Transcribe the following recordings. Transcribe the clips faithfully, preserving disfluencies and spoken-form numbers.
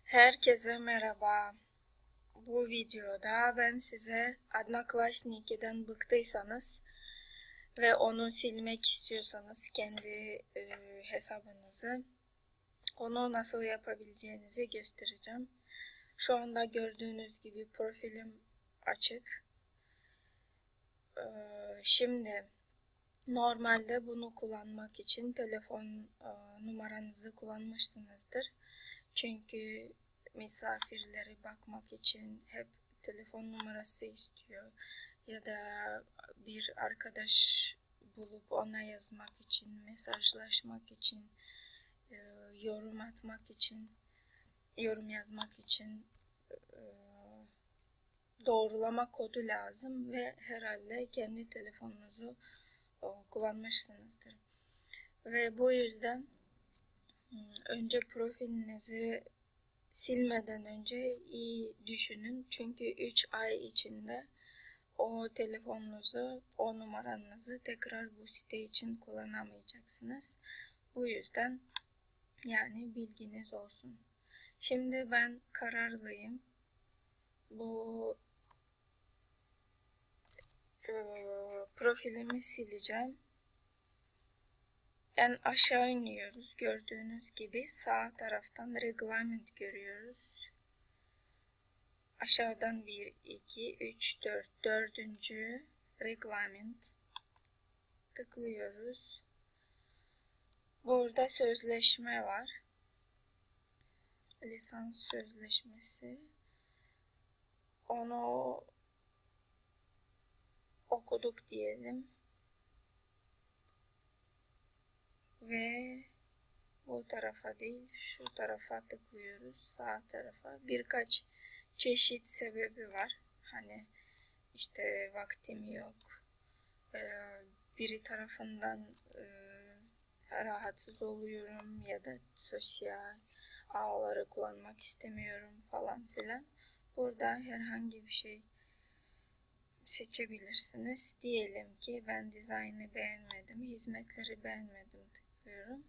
Herkese merhaba. Bu videoda ben size Одноклассники'den bıktıysanız ve onu silmek istiyorsanız kendi e, hesabınızı onu nasıl yapabileceğinizi göstereceğim. Şu anda gördüğünüz gibi profilim açık. E, şimdi normalde bunu kullanmak için telefon e, numaranızı kullanmışsınızdır. Çünkü misafirleri bakmak için hep telefon numarası istiyor ya da bir arkadaş bulup ona yazmak için, mesajlaşmak için, yorum atmak için, yorum yazmak için doğrulama kodu lazım ve herhalde kendi telefonunuzu kullanmışsınızdır. Ve bu yüzden önce profilinizi silmeden önce iyi düşünün. Çünkü üç ay içinde o telefonunuzu, o numaranızı tekrar bu site için kullanamayacaksınız. Bu yüzden yani bilginiz olsun. Şimdi ben kararlıyım. Bu e, profilimi sileceğim. En aşağı iniyoruz. Gördüğünüz gibi sağ taraftan reglement görüyoruz. Aşağıdan bir, iki, üç, dört. Dördüncü reglement. Tıklıyoruz. Burada sözleşme var. Lisans sözleşmesi. Onu okuduk diyelim. Ve bu tarafa değil, şu tarafa tıklıyoruz. Sağ tarafa. Birkaç çeşit sebebi var. Hani işte vaktim yok. Ee, biri tarafından e, rahatsız oluyorum ya da sosyal ağları kullanmak istemiyorum falan filan. Burada herhangi bir şey seçebilirsiniz. Diyelim ki ben dizaynı beğenmedim, hizmetleri beğenmedim tıklıyorum.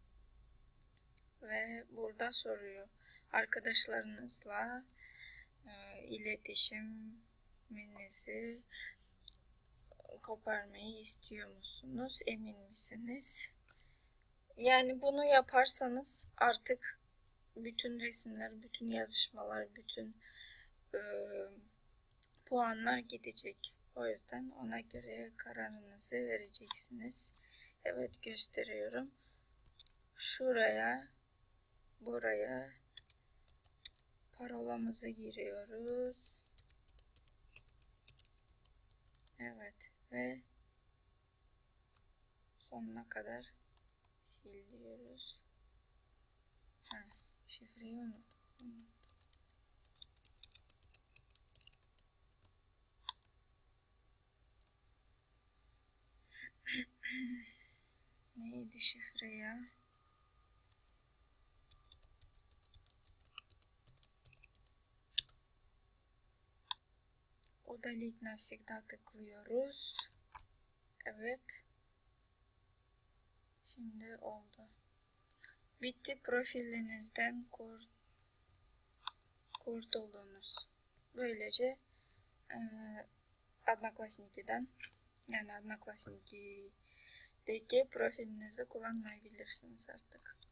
Ve burada soruyor. Arkadaşlarınızla e, iletişiminizi koparmayı istiyor musunuz? Emin misiniz? Yani bunu yaparsanız artık bütün resimler, bütün yazışmalar, bütün e, puanlar gidecek. O yüzden ona göre kararınızı vereceksiniz. Evet, gösteriyorum. Şuraya, buraya parolamızı giriyoruz. Evet ve sonuna kadar sil diyoruz. Ha, şifreyi unuttum. Neydi şifre ya? Удалить навсегда tıklıyoruz. Evet. Şimdi oldu. Bitti, profilinizden kur, kurtuldunuz. Böylece e, Одноклассники'den yani Одноклассники profilinizi kullanmayabilirsiniz artık.